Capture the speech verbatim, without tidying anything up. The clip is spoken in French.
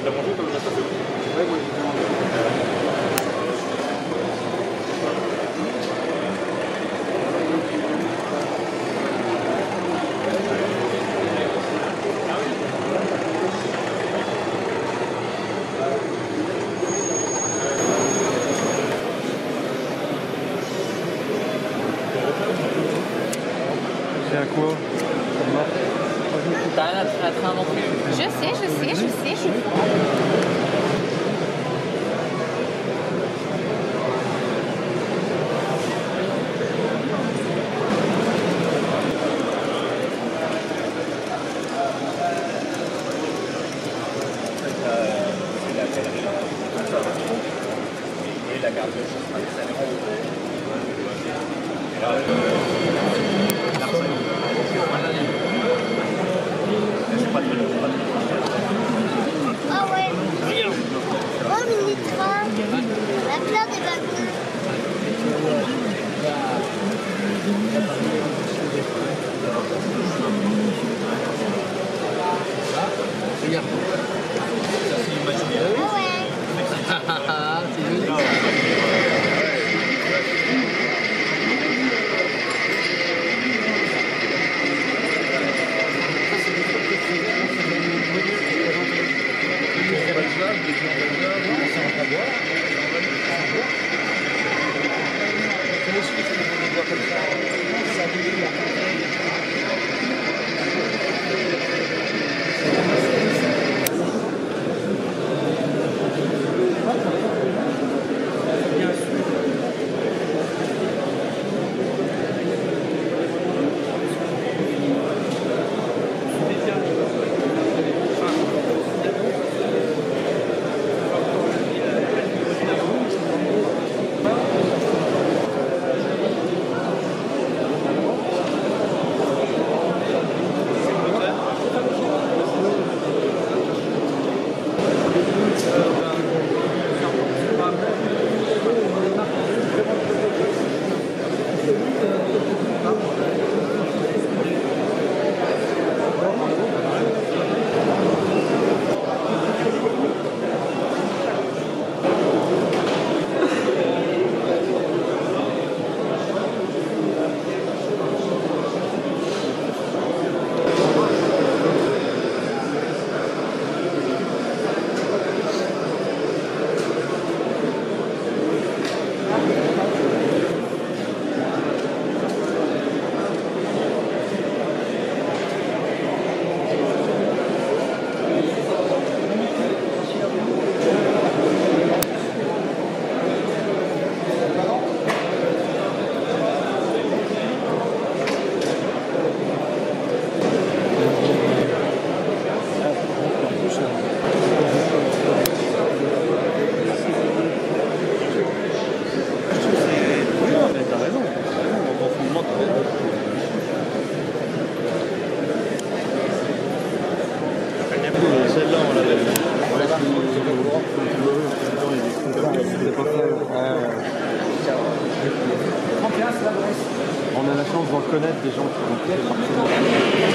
T'as mangé comme ça, c'est bon? Ouais, moi j'ai mangé. C'est à quoi? T'as rien à te réinventer. Je sais, je sais, je sais, je sais. Et la garde de Ah ouais. Oh, mini train. La fleur des wagons. Regarde. Ça c'est une machine. Ah ouais. C'est joli. Celle-là, on l'avait fait. On a la chance d'en connaître des gens qui vont peut-être